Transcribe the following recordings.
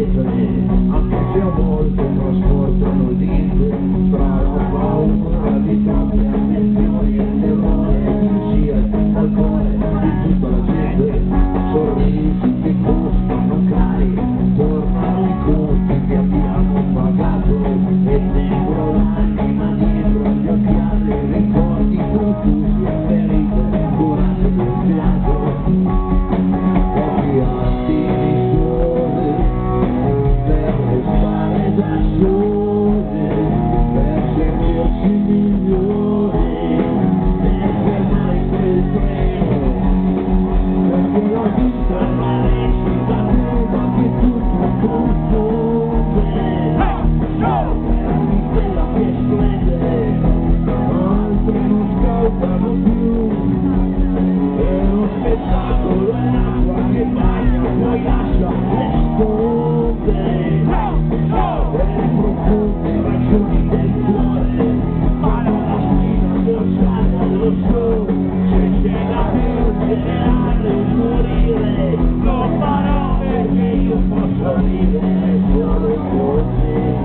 pietre, anche se a volte trasportano il dito tra la paura di troppe ambizioni e il terrore, sia dal cuore di tutta la gente. Sorrisi che costano cari, tornano i conti che abbiamo pagato, e dentro l'anima, dietro gli occhiali, ricordi profusi e ferite curate del pianto. Pochi attimi soli per restare da soli, per sentirci migliori, per fermare quel treno, perché la vita non è da nulla che tutto confonde. Perdi quella che splende, altri non scautano più, e lo spettacolo è l'acqua che bagna, poi lascia le sponde, e le profonde ragioni del cuore fanno la spina dorsale allo show. Se c'è da piangere o morire, lo farò perché io posso vivere solo così.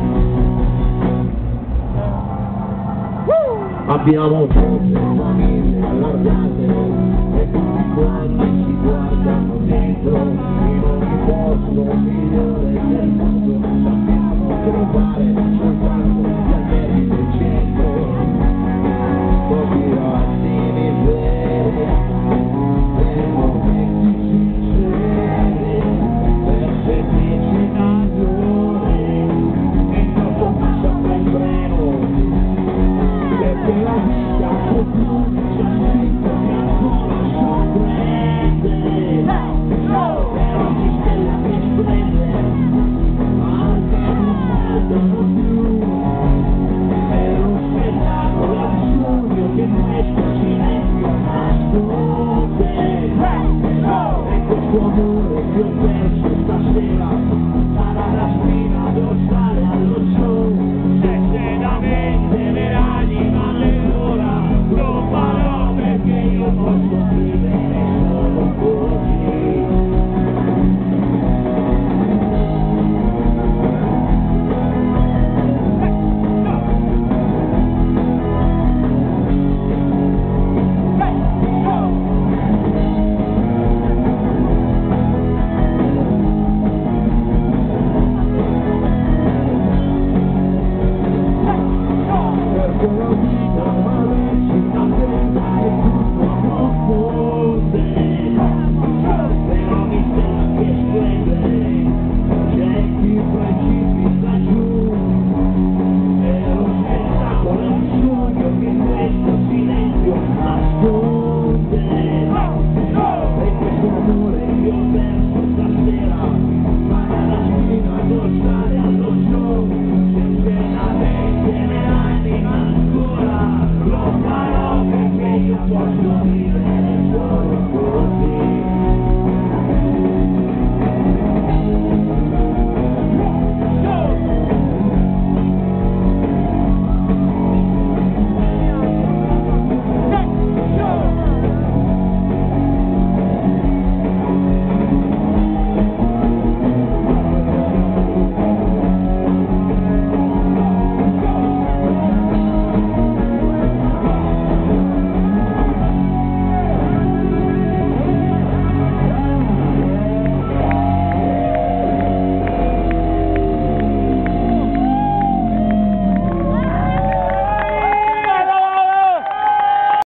Abbiamo troppe famiglie allargate e tutti quanti si guardano dentro in ogni posto.